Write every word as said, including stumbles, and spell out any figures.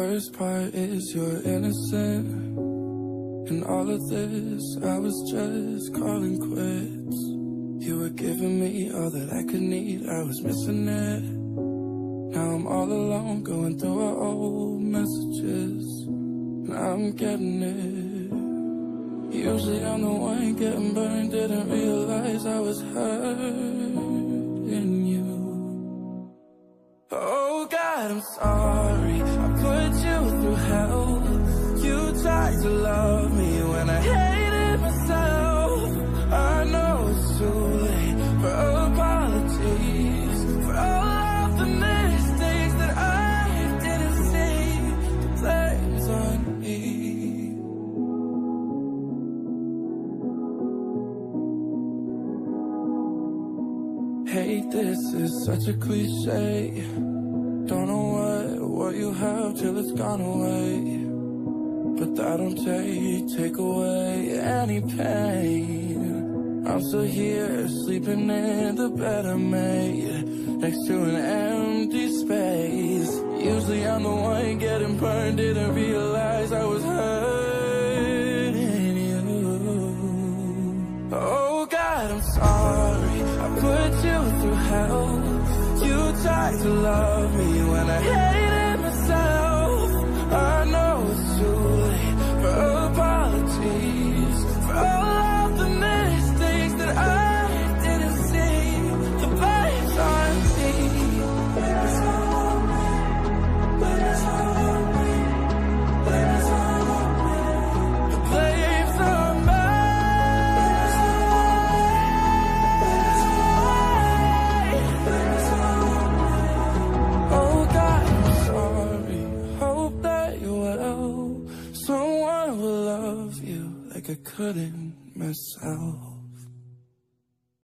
worst part is you're innocent. In all of this, I was just calling quits. You were giving me all that I could need, I was missing it. Now I'm all alone, going through our old messages, and I'm getting it. Usually I'm the one getting burned, didn't realize I was hurting you. Oh God, I'm sorry, I put you through hell. You tried to love me when I hated myself. I know it's too late for apologies, for all of the mistakes that I didn't see. The blame's on me. Hey, this is such a cliche. Don't know what, what you have till it's gone away. But that don't take, take away any pain. I'm still here, sleeping in the bed I made, next to an empty space. Usually I'm the one getting burned, didn't realize I was hurting you. Oh God, I'm sorry, I put you through hell. You tried to love me when I hated myself. I know it's too late for apologies, for all of the mistakes that I didn't see. The blame's on me. Blame is all on me. Blame is all on me. Blame is all on me. The blame's on me. Blame is all on me. Oh God, I'm sorry. Hope that you're well. Someone will love you like I couldn't myself.